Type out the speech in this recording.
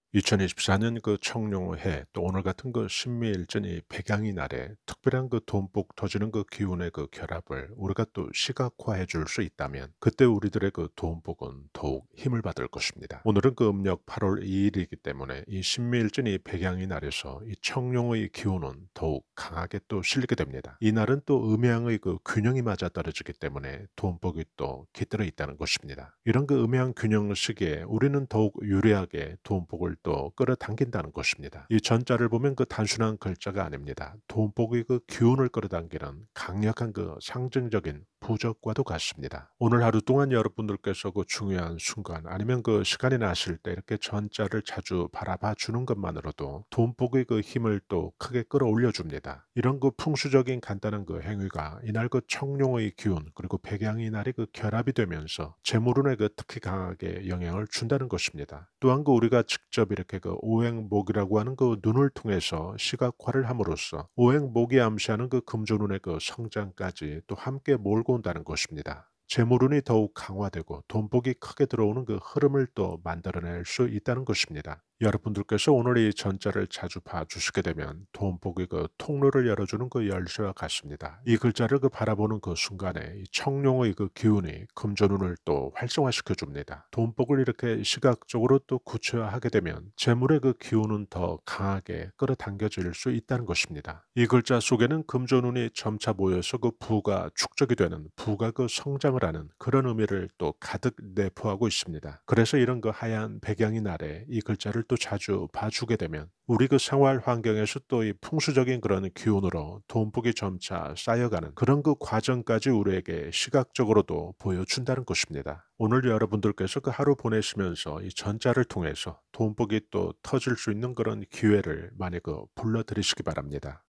2024년 그 청룡해 또 오늘 같은 그 신미일전이 백양이 날에 특별한 그 돈복 터지는 그 기운의 그 결합을 우리가 또 시각화해 줄 수 있다면 그때 우리들의 그 돈복은 더욱 힘을 받을 것입니다. 오늘은 그 음력 8월 2일이기 때문에 이 신미일전이 백양이 날에서 이 청룡의 기운은 더욱 강하게 또 실리게 됩니다. 이 날은 또 음양의 그 균형이 맞아 떨어지기 때문에 돈복이 또 깃들어 있다는 것입니다. 이런 그 음양 균형 시기에 우리는 더욱 유리하게 돈복을 또 끌어당긴다는 것입니다. 이 전자를 보면 그 단순한 글자가 아닙니다. 돈복의 그 기운을 끌어당기는 강력한 그 상징적인 부적과도 같습니다. 오늘 하루 동안 여러분들께서 그 중요한 순간 아니면 그 시간이 나실 때 이렇게 전자를 자주 바라봐 주는 것만으로도 돈복의 그 힘을 또 크게 끌어올려 줍니다. 이런 그 풍수적인 간단한 그 행위가 이날 그 청룡의 기운 그리고 백양의 날이 그 결합이 되면서 재물운에 그 특히 강하게 영향을 준다는 것입니다. 또한 그 우리가 직접 이렇게 그 오행목이라고 하는 그 눈을 통해서 시각화를 함으로써 오행목이 암시하는 그 금전운의 그 성장까지 또 함께 몰고 온다는 것입니다. 재물운이 더욱 강화되고 돈복이 크게 들어오는 그 흐름을 또 만들어낼 수 있다는 것입니다. 여러분들께서 오늘 이 전자를 자주 봐주시게 되면 돈복의 그 통로를 열어주는 그 열쇠와 같습니다. 이 글자를 그 바라보는 그 순간에 이 청룡의 그 기운이 금전운을 또 활성화시켜 줍니다. 돈복을 이렇게 시각적으로 또 구체화하게 되면 재물의 그 기운은 더 강하게 끌어당겨질 수 있다는 것입니다. 이 글자 속에는 금전운이 점차 모여서 그 부가 축적이 되는 부가 그 성장을 하는 그런 의미를 또 가득 내포하고 있습니다. 그래서 이런 그 하얀 배경이 날에 이 글자를 또 자주 봐주게 되면 우리 그 생활 환경에서 또 이 풍수적인 그런 기운으로 돈복이 점차 쌓여가는 그런 그 과정까지 우리에게 시각적으로도 보여준다는 것입니다. 오늘 여러분들께서 그 하루 보내시면서 이 전자를 통해서 돈복이 또 터질 수 있는 그런 기회를 많이 그 불러들이시기 바랍니다.